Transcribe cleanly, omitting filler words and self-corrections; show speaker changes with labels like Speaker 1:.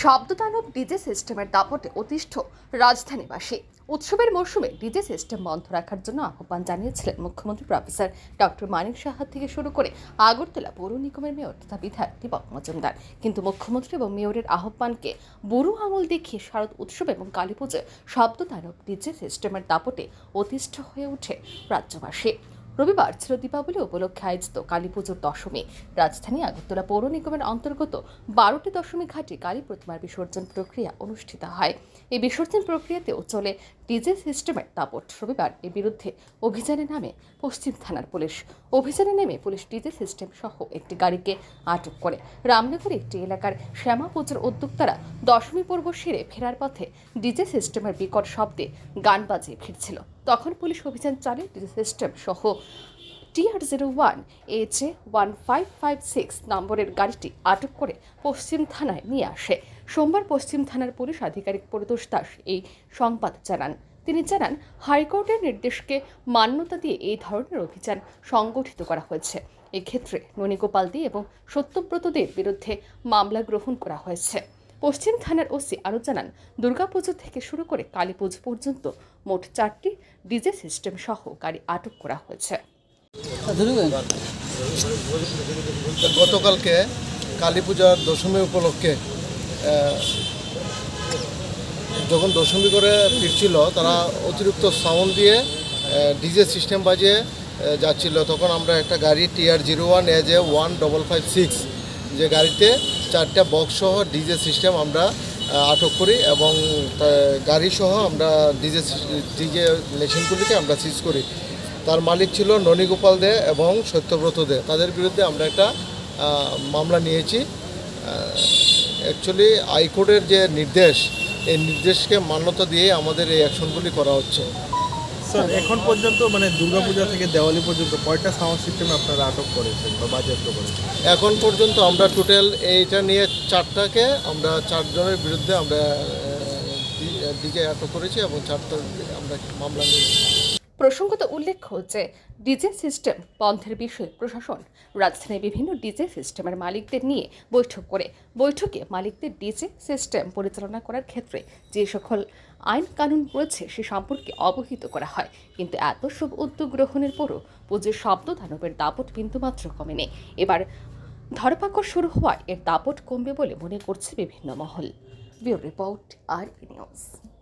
Speaker 1: শব্দতাণ্ডব DJ সিস্টেমের দাপটে অতিষ্ঠ রাজধানীবাসী। উৎসবের মরশুমে ডিজে সিস্টেম বন্ধ রাখার জন্য আহ্বান জানিয়েছিলেন মুখ্যমন্ত্রী প্রফেসর ডক্টর মানিক সাহা থেকে শুরু করে আগরতলা পৌর নিগমের মেয়র তথা বিধায়ক দীপক মজুমদার। কিন্তু মুখ্যমন্ত্রী এবং মেয়রের আহ্বানকে বুড়ো আঙুল দেখিয়ে শারদ উৎসব এবং কালীপুজোয় শব্দতাণ্ডব ডিজে সিস্টেমের দাপটে অতিষ্ঠ হয়ে ওঠে রাজ্যবাসী। রবিবার ছিল দীপাবলি উপলক্ষে আয়োজিত কালীপুজোর দশমী। রাজধানী আগরতলা পৌর নিগমের অন্তর্গত 12টি দশমী ঘাটে কালী প্রতিমার বিসর্জন প্রক্রিয়া অনুষ্ঠিত হয়। এই বিসর্জন প্রক্রিয়াতেও চলে ডিজে সিস্টেমের দাপট। রবিবার এর বিরুদ্ধে অভিযানে নামে পশ্চিম থানার পুলিশ। অভিযানে নেমে পুলিশ ডিজে সিস্টেম সহ একটি গাড়িকে আটক করে। রামনগর একটি এলাকার শ্যামা পুজোর উদ্যোক্তারা দশমী পর্ব সেরে ফেরার পথে ডিজে সিস্টেমের বিকট শব্দে গান বাজিয়ে ফিরছিল। তখন পুলিশ অভিযান চালিয়ে ডিজে সিস্টেম সহ TR01 AJ1556 নম্বরের গাড়িটি আটক করে পশ্চিম থানায় নিয়ে আসে। সোমবার পশ্চিম থানার পুলিশ আধিকারিক পরিতোষ দাস এই সংবাদ জানান। তিনি জানান, হাইকোর্টের নির্দেশকে মান্যতা দিয়ে এই ধরনের অভিযান সংগঠিত করা হয়েছে। এক্ষেত্রে ননীগোপাল দে এবং সত্যব্রতদের বিরুদ্ধে মামলা গ্রহণ করা হয়েছে। পশ্চিম থানার ওসি আরও জানান, দুর্গাপুজো থেকে শুরু করে কালী পুজো পর্যন্ত মোট 4টি ডিজে সিস্টেম সহ গাড়ি আটক করা হয়েছে।
Speaker 2: গতকালকে কালী পূজার দশমী উপলক্ষে যখন দশমী করে ফিরছিল, তারা অতিরিক্ত সাউন্ড দিয়ে ডিজে সিস্টেম বাজিয়ে যাচ্ছিল। তখন আমরা একটা গাড়ি TR01 AJ1556 যে গাড়িতে 4টা বক্স সহ ডিজে সিস্টেম আমরা আটক করি এবং গাড়ি সহ আমরা ডিজে মেশিনগুলিকে আমরা সিজ করি। তার মালিক ছিল ননীগোপাল দে এবং সত্যব্রত দে। তাদের বিরুদ্ধে আমরা একটা মামলা নিয়েছি। অ্যাকচুয়ালি হাইকোর্টের যে নির্দেশ, এই নির্দেশকে মান্যতা দিয়ে আমাদের এই অ্যাকশনগুলি করা হচ্ছে।
Speaker 3: স্যার, এখন পর্যন্ত মানে দুর্গাপূজা থেকে দেওয়ালি পর্যন্ত কয়টা সাউন্ড সিস্টেম আপনারা আটক করেছেন বা বাজেয়াপ্ত করেছেন?
Speaker 2: এখন পর্যন্ত আমরা টোটাল এইটা নিয়ে 4টাকে আমরা 4 জনের বিরুদ্ধে আমরা ডিজে আটক করেছি এবং 4টা আমরা মামলা নিয়েছি।
Speaker 1: প্রসঙ্গত উল্লেখ্য যে ডিজে সিস্টেম বন্ধের বিষয়ে প্রশাসন রাজধানীর বিভিন্ন ডিজে সিস্টেমের মালিকদের নিয়ে বৈঠক করে বৈঠকে মালিকদের ডিজে সিস্টেম পরিচালনা করার ক্ষেত্রে যে সকল আইন কানুন রয়েছে সে সম্পর্কে অবহিত করা হয়। কিন্তু এত সব উদ্যোগ গ্রহণের পরও পুজোর শব্দতাণ্ডবের দাপট বিন্দুমাত্র কমেনি। এবার ধরপাকড় শুরু হওয়ায় এর দাপট কমবে বলে মনে করছে বিভিন্ন মহল। ব্যুরো রিপোর্ট, আর নিউজ।